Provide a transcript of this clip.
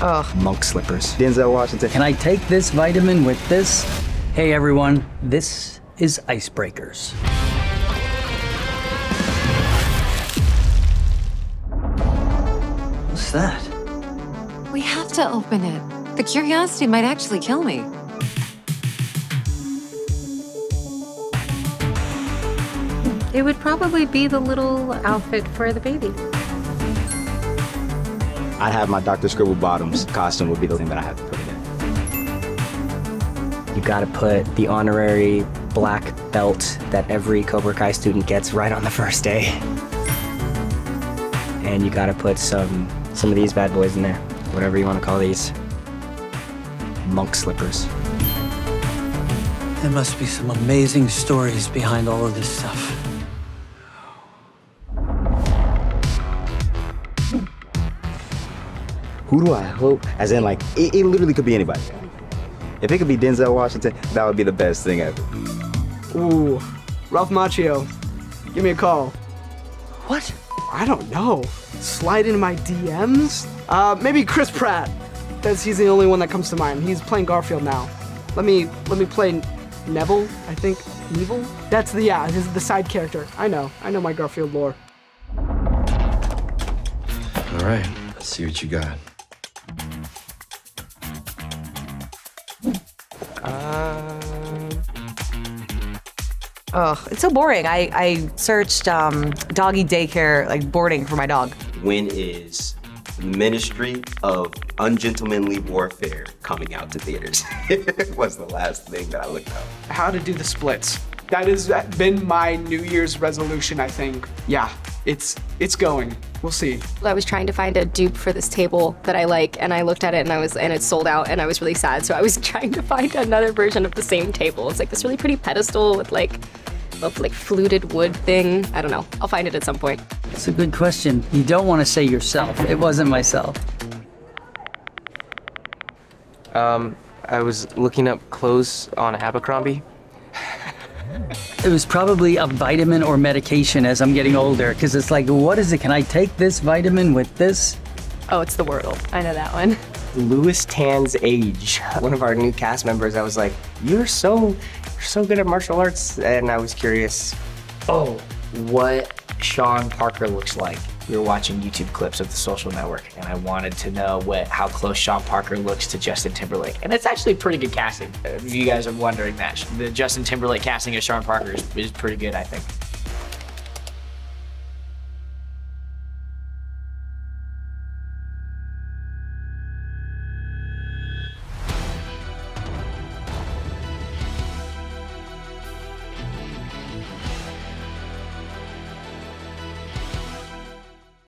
Ugh. Monk slippers. Denzel Washington. Can I take this vitamin with this? Hey everyone, this is Icebreakers. What's that? We have to open it. The curiosity might actually kill me. It would probably be the little outfit for the baby. I'd have my Dr. Scribble Bottoms costume would be the thing that I have to put it in. You gotta put the honorary black belt that every Cobra Kai student gets right on the first day. And you gotta put some of these bad boys in there, whatever you wanna call these. Monk slippers. There must be some amazing stories behind all of this stuff. Who do I hope? As in, like, it literally could be anybody. If it could be Denzel Washington, that would be the best thing ever. Ooh, Ralph Macchio, give me a call. What? I don't know. Slide into my DMs? Maybe Chris Pratt, because he's the only one that comes to mind. He's playing Garfield now. Let me play Neville, I think. Neville? That's the side character. I know my Garfield lore. All right, let's see what you got. Ugh, it's so boring. I searched doggy daycare, like boarding for my dog. When is Ministry of Ungentlemanly Warfare coming out to theaters? Was the last thing that I looked up. How to do the splits. That has been my New Year's resolution, I think. Yeah, it's going. We'll see. I was trying to find a dupe for this table that I like, and I looked at it and it sold out, and I was really sad. So I was trying to find another version of the same table. It's like this really pretty pedestal with like a fluted wood thing. I don't know. I'll find it at some point. It's a good question. You don't want to say yourself. It wasn't myself. I was looking up clothes on Abercrombie. It was probably a vitamin or medication as I'm getting older, because it's like, what is it? Can I take this vitamin with this? Oh, it's the Wordle. I know that one. Louis Tan's age. One of our new cast members, I was like, you're so good at martial arts. And I was curious. Oh, what Sean Parker looks like. We were watching YouTube clips of The Social Network, and I wanted to know how close Sean Parker looks to Justin Timberlake. And it's actually pretty good casting, if you guys are wondering that. The Justin Timberlake casting of Sean Parker is pretty good, I think.